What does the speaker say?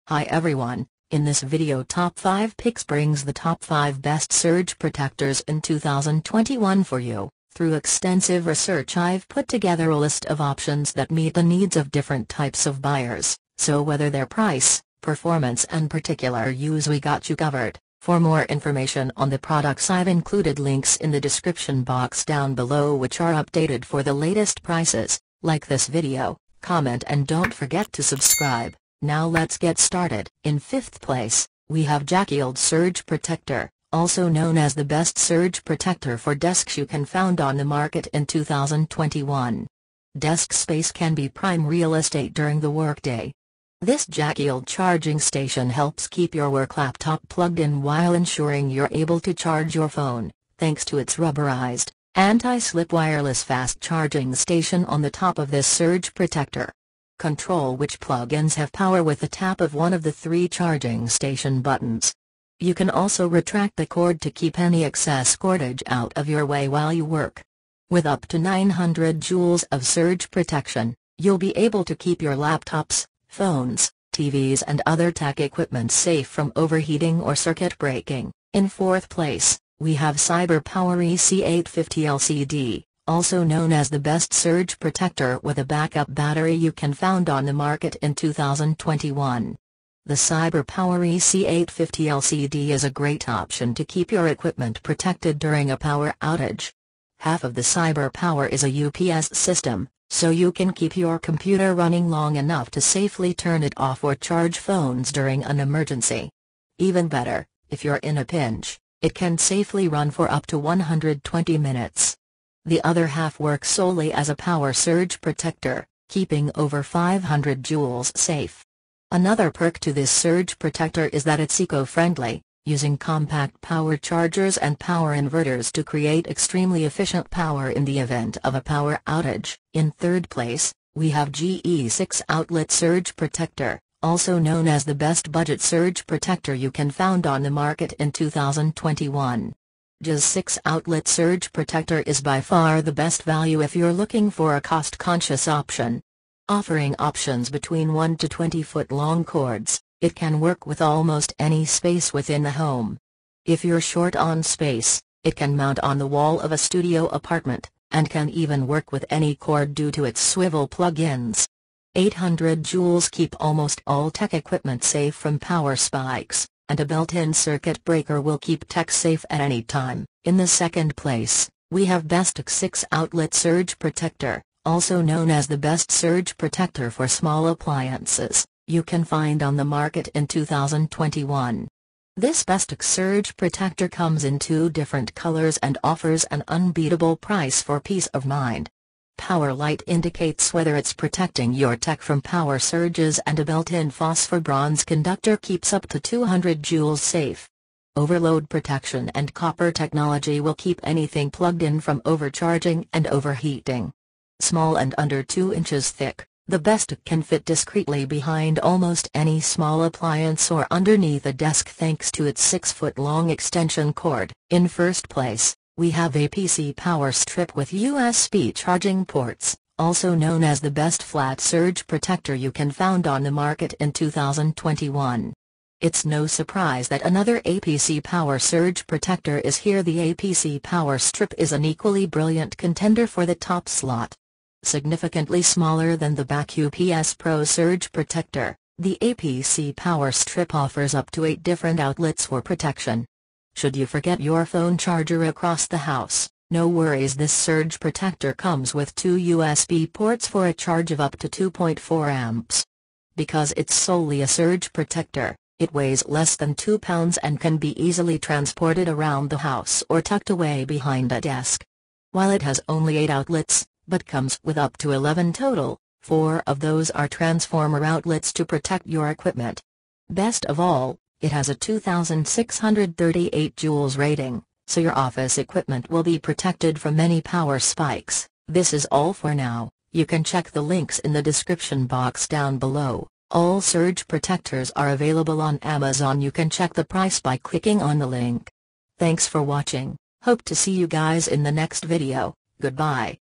Hi everyone, in this video Top 5 Picks brings the top 5 best surge protectors in 2021 for you. Through extensive research I've put together a list of options that meet the needs of different types of buyers, so whether their price, performance and particular use we got you covered. For more information on the products I've included links in the description box down below which are updated for the latest prices. Like this video, comment and don't forget to subscribe. Now let's get started. In 5th place, we have JACKYLED Surge Protector, also known as the best surge protector for desks you can find on the market in 2021. Desk space can be prime real estate during the workday. This JACKYLED charging station helps keep your work laptop plugged in while ensuring you're able to charge your phone, thanks to its rubberized, anti-slip wireless fast charging station on the top of this surge protector. Control which plug-ins have power with the tap of one of the 3 charging station buttons. You can also retract the cord to keep any excess cordage out of your way while you work. With up to 900 joules of surge protection, you'll be able to keep your laptops, phones, TVs and other tech equipment safe from overheating or circuit breaking. In 4th place, we have CyberPower EC850LCD. Also known as the best surge protector with a backup battery you can find on the market in 2021. The CyberPower EC850LCD is a great option to keep your equipment protected during a power outage. Half of the CyberPower is a UPS system, so you can keep your computer running long enough to safely turn it off or charge phones during an emergency. Even better, if you're in a pinch, it can safely run for up to 120 minutes. The other half works solely as a power surge protector, keeping over 500 joules safe. Another perk to this surge protector is that it's eco-friendly, using compact power chargers and power inverters to create extremely efficient power in the event of a power outage. In 3rd place, we have JACKYLED Surge Protector, also known as the best budget surge protector you can find on the market in 2021. JACKYLED Surge Protector is by far the best value if you're looking for a cost-conscious option. Offering options between 1 to 20-foot long cords, it can work with almost any space within the home. If you're short on space, it can mount on the wall of a studio apartment, and can even work with any cord due to its swivel plug-ins. 800 joules keep almost all tech equipment safe from power spikes, and a built-in circuit breaker will keep tech safe at any time. In the 2nd place, we have BESTEK 6-outlet Surge Protector, also known as the best surge protector for small appliances, you can find on the market in 2021. This BESTEK Surge Protector comes in 2 different colors and offers an unbeatable price for peace of mind. Power light indicates whether it's protecting your tech from power surges, and a built-in phosphor bronze conductor keeps up to 200 joules safe. Overload protection and copper technology will keep anything plugged in from overcharging and overheating. Small and under 2 inches thick, the BESTEK can fit discreetly behind almost any small appliance or underneath a desk thanks to its 6-foot-long extension cord. In 1st place, we have APC Power Strip with USB charging ports, also known as the best flat surge protector you can find on the market in 2021. It's no surprise that another APC Power Surge Protector is here. The APC Power Strip is an equally brilliant contender for the top slot. Significantly smaller than the back UPS Pro Surge Protector, the APC Power Strip offers up to 8 different outlets for protection. Should you forget your phone charger across the house, no worries, this surge protector comes with 2 USB ports for a charge of up to 2.4 amps. Because it's solely a surge protector, it weighs less than 2 pounds and can be easily transported around the house or tucked away behind a desk. While it has only 8 outlets, but comes with up to 11 total, 4 of those are transformer outlets to protect your equipment. Best of all, it has a 2638 joules rating, so your office equipment will be protected from any power spikes. This is all for now. You can check the links in the description box down below. All surge protectors are available on Amazon. You can check the price by clicking on the link. Thanks for watching. Hope to see you guys in the next video. Goodbye.